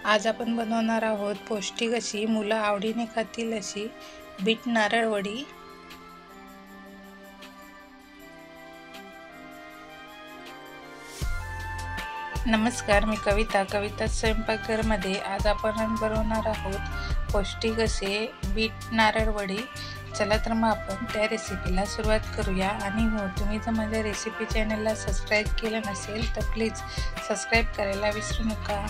आज आपण बनवणार आहोत पौष्टिक अशी, मुलं आवडीने खातील अशी बीट नारळ वडी। नमस्कार, मी कविता स्वयंपाकघरमध्ये। आज आपण बनवणार आहोत पौष्टिक असे बीट नारळ वडी। चला तर मग आपण त्या रेसिपीला सुरुवात करूया। आणि हो, तुम्ही जर माझ्या रेसिपी चॅनलला सबस्क्राईब केलं नसेल तर प्लीज सबस्क्राईब करायला विसरू नका।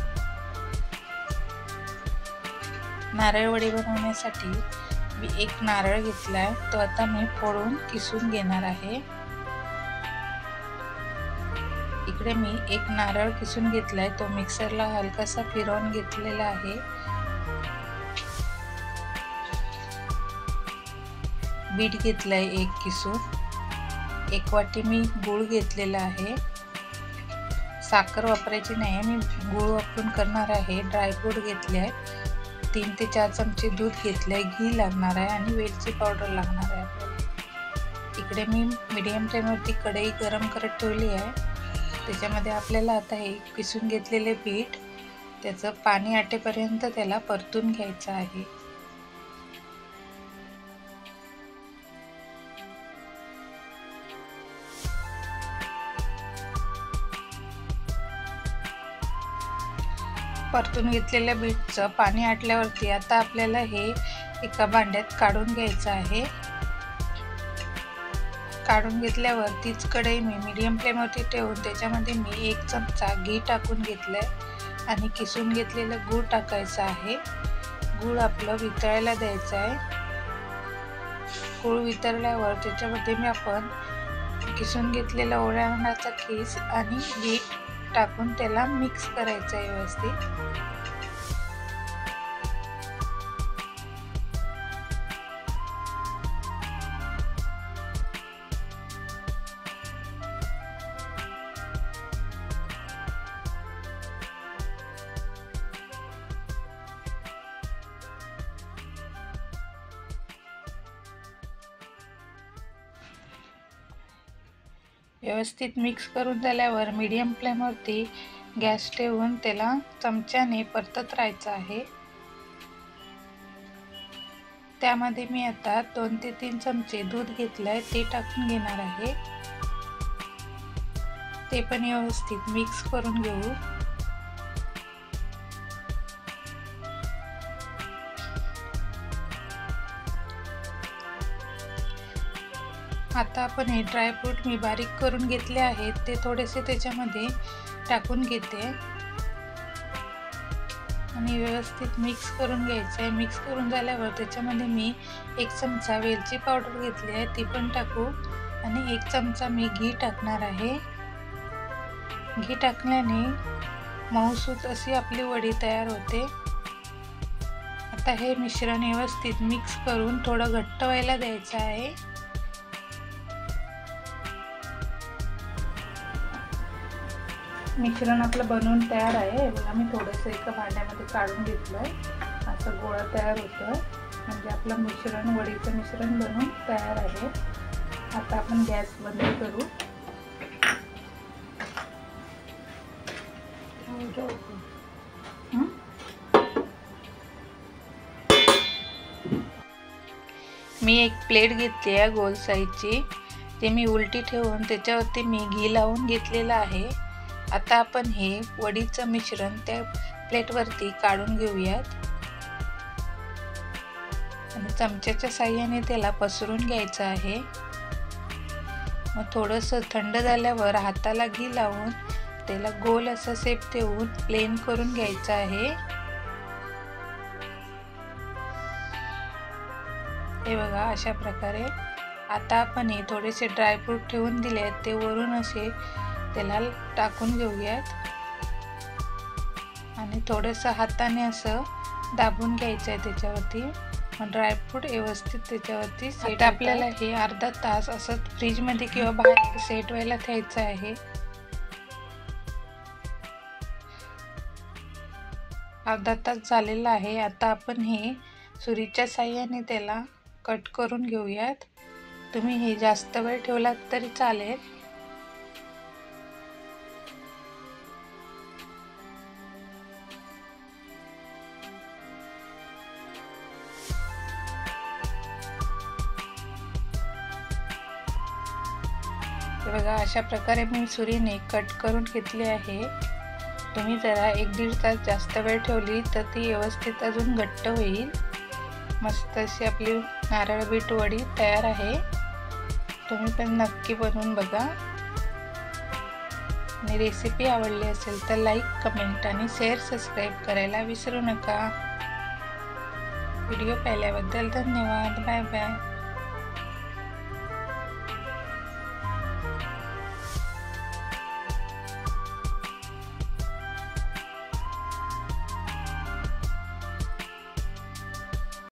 नारळ वडी बनवण्यासाठी मी एक नारळ घेतलाय, तो आता मी फोडून किसून घेणार आहे। इकडे मी एक नारळ किसून घेतलाय, तो मिक्सरला हलकासा फिरवून घेतलेला आहे। बीट घेतलाय एक किसून। एक वाटी मी गूळ घेतलेला आहे। साखर वापरायची नाही, मी गूळ वापरून करणार आहे। ड्रायफ्रूट घेतले आहे। 3 ते 4 चमचे दूध घेतले, घी लागणार आहे आणि वेलची पावडर लागणार आहे आपल्याला। इकडे मी मीडियम फ्लेमवरती कढई गरम करत ठेवली आहे। त्याच्यामध्ये आपल्याला आता हे किसून घेतलेले बीट, त्याचं पाणी आटेपर्यंत त्याला परतून घ्यायचं आहे। परतून घेतलेल्या बीटचं पाणी आटल्यावरती आता आपल्याला हे एका भांड्यात काढून घ्यायचं आहे। काढून घेतल्यावर तीच कढई मी मीडियम फ्लेमवरती ठेवून त्याच्यामध्ये मी 1 चमचा घी टाकून घेतलंय आणि किसून घेतलेलं गूळ टाकायचं आहे। गूळ आपलं वितळायला द्यायचं आहे। गूळ वितळल्यावर त्याच्यामध्ये मी आपण किसून घेतलेला ओव्याचा खीस आणि बीट टाकून त्याला मिक्स करायचं आहे व्यवस्थित। व्यवस्थित मिक्स करून झाल्यावर मीडियम फ्लेमवरती गॅस ठेवून त्याला चमच्याने परतत राहायचं आहे। त्यामध्ये मी आता 2 ते 3 चमचे दूध घेतलंय, ते टाकून घेणार आहे। ते पण व्यवस्थित मिक्स करून घेऊ। आता आपण हे ड्रायफ्रूट मी बारीक करून घेतले आहेत, ते थोडेसे त्याच्यामध्ये टाकून घेते आणि व्यवस्थित मिक्स करून घ्यायचं आहे। मिक्स करून झाल्यावर त्याच्यामध्ये मी 1 चमचा वेलची पावडर घेतली आहे, ती पण टाकू आणि 1 चमचा मी घी टाकणार आहे। घी टाकल्याने मऊसूत अशी आपली वडी तयार होते। आता हे मिश्रण व्यवस्थित मिक्स करून थोडं घट्ट व्हायला द्यायचं आहे। मिश्रण आपलं बनवून तयार आहे। बघा, मी थोडंसं एका भांड्यामध्ये काढून घेतलंय। असं गोळा तयार होतोय, म्हणजे आपलं मिश्रण, वडीचं मिश्रण बनवून तयार आहे। आता आपण गॅस बंद करू। मी एक प्लेट घेतली आहे गोल साईजची, ते मी उलटी ठेवून त्याच्यावरती मी घी लावून घेतलेलं आहे। आता आपण हे वडीचं मिश्रण त्या प्लेटवरती काढून घेऊयात आणि चमच्याच्या साहाय्याने त्याला पसरून घ्यायचं आहे। मग थोडंसं थंड झाल्यावर हाताला घी लावून त्याला गोल असा शेप देऊन प्लेन करून घ्यायचं आहे। हे बघा, अशा प्रकारे। आता आपण हे थोडेसे ड्रायफ्रूट ठेवून दिले आहेत, ते वरून असे त्याला टाकून घेऊयात आणि थोडंसं हाताने असं दाबून घ्यायचं आहे त्याच्यावरती। मग ड्रायफ्रूट व्यवस्थित त्याच्यावरती सेट। आपल्याला हे अर्धा तास असं फ्रीजमध्ये किंवा बाहेर सेट व्हायला ठेवायचं आहे। अर्धा तास झालेला आहे। आता आपण हे सुरीच्या साहाय्याने त्याला कट करून घेऊयात। तुम्ही हे जास्त वेळ ठेवलात तरी चालेल। तर बघा अशा प्रकारे मी सुरीने कट करून घेतली आहे। तुम्ही जरा 1-1.5 तास जास्त वेळ ठेवली तर ती व्यवस्थित अजून घट्ट होईल। मस्त अशी आपली नारळ बीट वडी तयार आहे। तुम्ही पण नक्की बनवून बघा आणि रेसिपी आवडली असेल तर लाईक, कमेंट आणि शेअर, सबस्क्राईब करायला विसरू नका। व्हिडिओ पाहिल्याबद्दल धन्यवाद। Bye bye.